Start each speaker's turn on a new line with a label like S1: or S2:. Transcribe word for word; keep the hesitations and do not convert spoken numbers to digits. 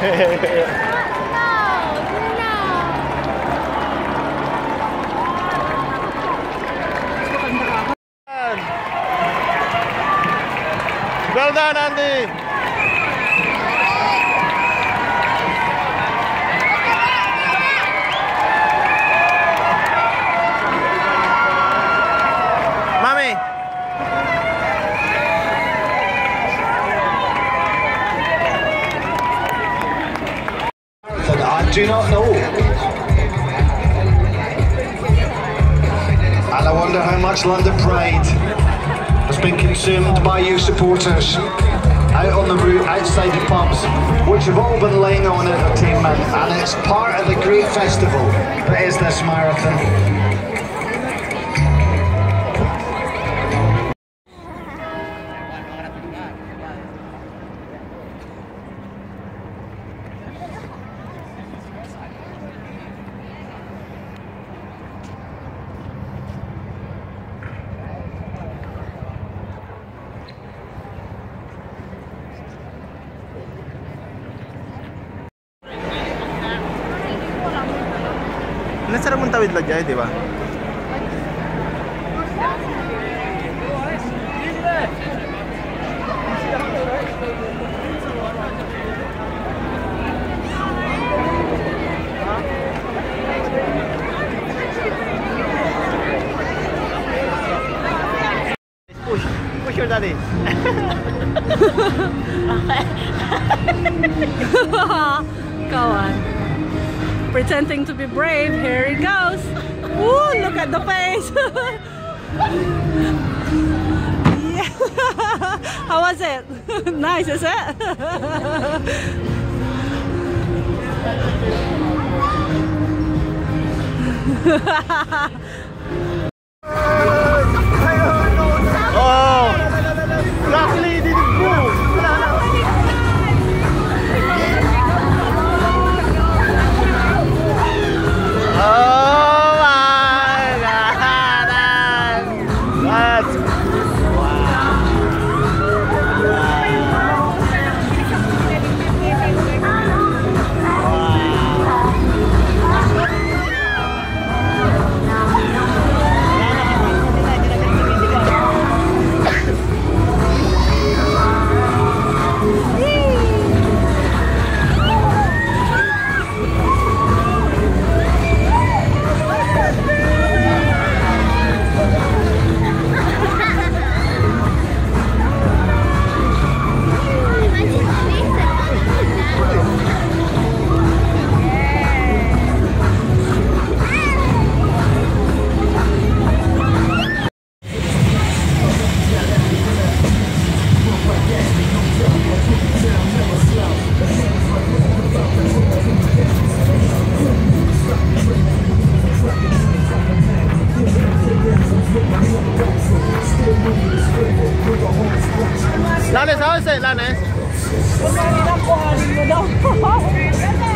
S1: Well done, Andy. Mommy.
S2: I do not know. And I wonder how much London Pride has been consumed by you supporters out on the route, outside the pubs, which have all been laying on entertainment, and it's part of the great festival that is this marathon.
S1: Nasarap mong tawid lang dyan, di ba? Push, push your daddy.
S3: Go on. Pretending to be brave, here he goes. Woo, look at the face. Yeah. How was it? Nice, is it?
S1: Oh, luckily it didn't move. Oh my God! That's Lannes, how is it, Lannes?